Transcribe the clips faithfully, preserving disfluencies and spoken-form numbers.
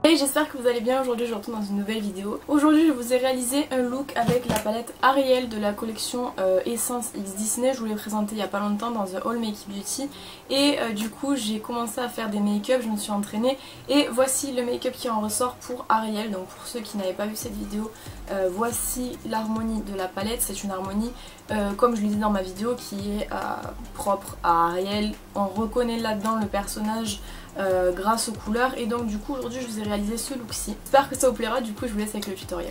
Hey, j'espère que vous allez bien. Aujourd'hui je vous retrouve dans une nouvelle vidéo. Aujourd'hui je vous ai réalisé un look avec la palette Ariel de la collection euh, Essence X Disney. Je vous l'ai présenté il y a pas longtemps dans un haul Make Beauty. Et euh, du coup j'ai commencé à faire des make-up, je me suis entraînée. Et voici le make-up qui en ressort pour Ariel. Donc pour ceux qui n'avaient pas vu cette vidéo, euh, voici l'harmonie de la palette. C'est une harmonie euh, comme je le disais dans ma vidéo qui est euh, propre à Ariel. On reconnaît là-dedans le personnage Euh, grâce aux couleurs, et donc du coup aujourd'hui je vous ai réalisé ce look-ci. J'espère que ça vous plaira, du coup je vous laisse avec le tutoriel.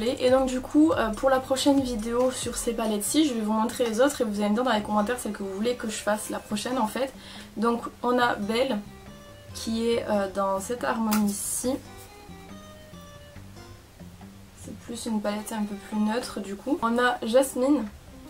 désolée. Et donc du coup euh, pour la prochaine vidéo sur ces palettes-ci, je vais vous montrer les autres et vous allez me dire dans les commentaires celle que vous voulez que je fasse la prochaine en fait. Donc on a Belle qui est euh, dans cette harmonie-ci. C'est plus une palette un peu plus neutre du coup. On a Jasmine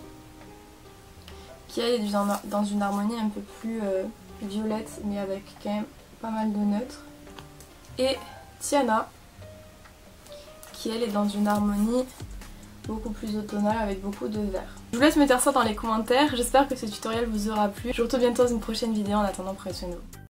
qui elle est dans une harmonie un peu plus euh, violette mais avec quand même pas mal de neutres. Et Tiana qui elle est dans une harmonie beaucoup plus automnale avec beaucoup de vert. Je vous laisse me dire ça dans les commentaires, j'espère que ce tutoriel vous aura plu. Je vous retrouve bientôt dans une prochaine vidéo, en attendant prenez soin de vous.